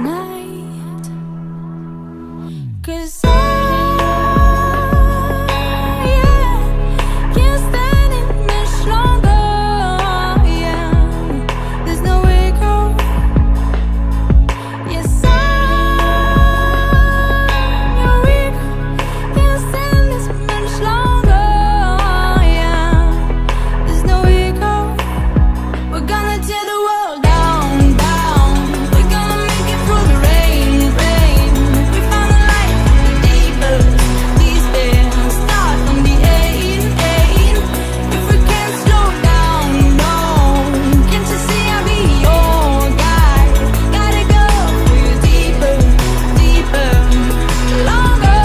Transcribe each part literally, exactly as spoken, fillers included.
tonight. 'Cause I, yeah, can't stand it much longer, yeah. There's no way go. Yes, I'm weak, can't stand this much longer, yeah. There's no way go. We're gonna tear the world down, down. We're gonna make it through the rain, rain. We found a light in the deepest. These bears start from the eight, eight. If we can't slow down, no. Can't you see I'll be your guide? Gotta go for you deeper, deeper, longer.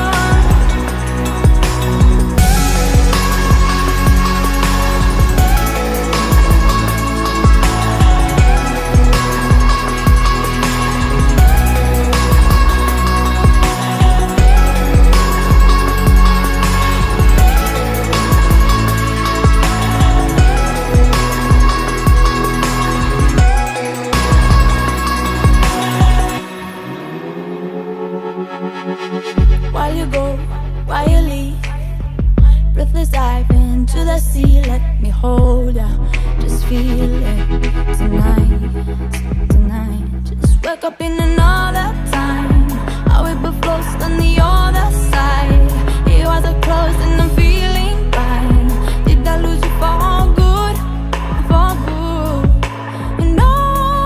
While you go, while you leave, breathless dive into the sea. Let me hold ya, just feel it tonight, tonight. Just wake up in another time. I will be close on the other side. Your eyes are closed and I'm feeling fine. Did I lose you for good, for good? You know,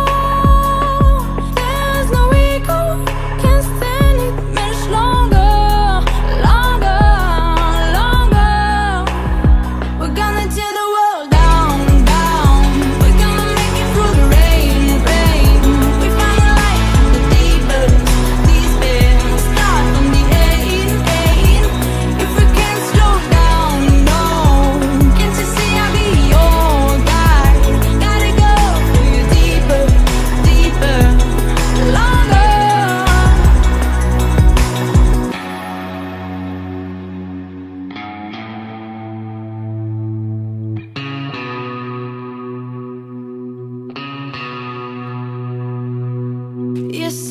there's no ego, can't stand it much longer, longer, longer. We're gonna tear the world down, down. We're gonna make it through the rain, rain. We found a light in the deepest. These bears start from the eight, eight. If we can't slow down, no. Can't you see I'll be your guide? Gotta go for you deeper, deeper, longer. Yes,